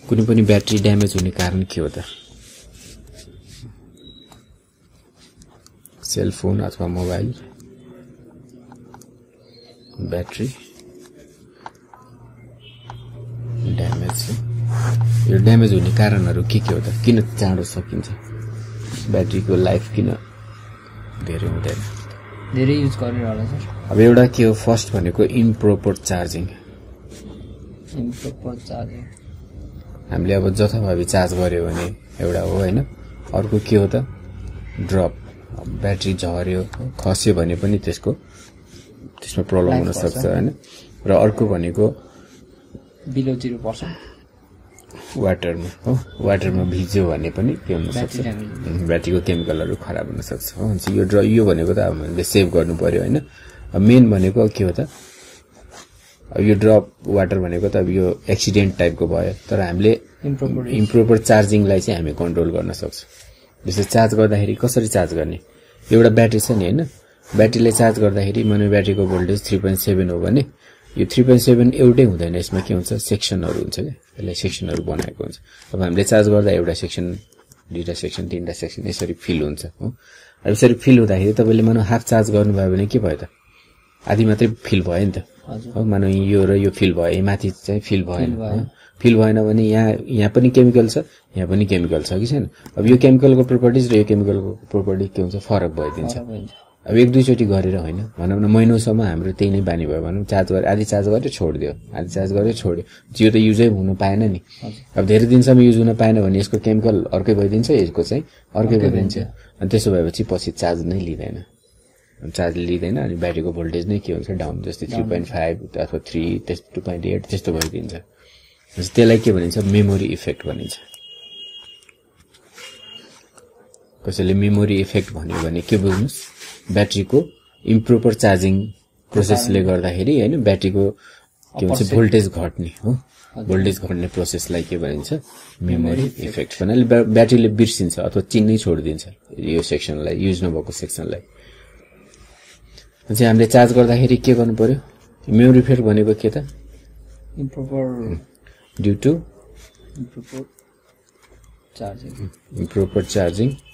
कुनै पनि battery damage हुने कारण के हो त सेलफोन अथवा मोबाइल ब्याट्री ड्यामेज यो ड्यामेज हुने कारणहरु के हो त किन चाँडो सकिन्छ ब्याट्रीको लाइफ किन धेरै हुँदैन धेरै युज गरेर होला सर अब एउटा के हो फर्स्ट भनेको इम्प्रोपर चार्जिङ हामीले अब जथाभावी चार्ज गर्यो भने एउटा हो हैन अर्को के हो त ड्रप ब्याट्री झर्यो खस्यो भने पनि त्यसमा प्रब्लम हुन सक्छ हैन र अर्को भनेको बिलो 0% वाटरमा भिज्यो भने पनि के हुन सक्छ ब्याट्रीको केमिकलहरु खराब हुन सक्छ हो यो भनेको त हामीले सेभ गर्नु पर्यो हैन मेन भनेको के हो त अब यो ड्रप वाटर भनेको त अब यो एक्सिडेन्ट टाइपको भयो तर हामीले इम्प्रोपर चार्जिङलाई चाहिँ हामी कन्ट्रोल गर्न सक्छौं जस्तै चार्ज गर्दाखेरि कसरी चार्ज गर्ने एउटा ब्याट्री छ नि हैन ब्याट्रीले चार्ज गर्दाखेरि माने ब्याट्रीको भोल्टेज 3.7 हो भने यो 3.7 एउटै हुँदैन यसमा के हुन्छ सेक्सनहरु हुन्छ के यसले सेक्सनहरु बनाएको हुन्छ अब हामीले चार्ज गर्दा एउटा सेक्सन दुईटा सेक्सन तीनटा सेक्सन यसरी फिल हुन्छ हो अब यसरी फिल हुँदाखेरि तपाईले माने हाफ चार्ज गर्नुभयो भने के भयो त आधी मात्रै फिल भयो नि त हो माने यो र यो फिल भयो माथि चाहिँ फिल भएन फिल भएन भने यहाँ पनि केमिकल छ यहाँ पनि केमिकल छ कि छैन अब यो केमिकलको प्रोपर्टिज र यो केमिकलको प्रोपर्टी के हुन्छ फरक भइदिन्छ अब एक दुई चोटी गरेर हैन भनौं न महिनौसम्म हाम्रो त्यही नै बानी भयो भनौं चार्ज गरे आधी चार्ज गर्यो छोड्दियो आधी चार्ज गर्यो छोड्यो जियो त युजै हुन पाएन नि अब धेरै दिनसम्म युज हुन पाएन भने यसको केमिकल अर्कै भइदिन्छ यसको चाहिँ अर्कै भइदिन्छ अनि त्यसो भएपछि पछि चार्ज नै लिदैन चार्ज लिदैन अनि ब्याट्रीको भोल्टेज नै के हुन्छ डाउन जस्तै 3.5 अथवा 3 त्यस्तो 2.8 त्यस्तो भइदिन्छ त्यसलाई के भनिन्छ मेमोरी इफेक्ट भनिन्छ कसैले मेमोरी इफेक्ट भन्यो भने के बुझ्नुस् ब्याट्रीको इम्प्रोपर चार्जिङ प्रोसेसले गर्दाखेरि हैन ब्याट्रीको के भन्छ भोल्टेज घट्ने हो भोल्टेज घट्ने प्रोसेसलाई के भनिन्छ मेमोरी इफेक्ट भन्नाले ब्याट्रीले बिर्सिन्छ अथवा चिन्नै छोड्दिन्छ यो सेक्सनलाई युज नभएको सेक्सनलाई चाहिँ हामीले चार्ज गर्दाखेरि के गर्नु पर्यो मेमोरी इफेक्ट भनेको के त improper due to improper charging improper charging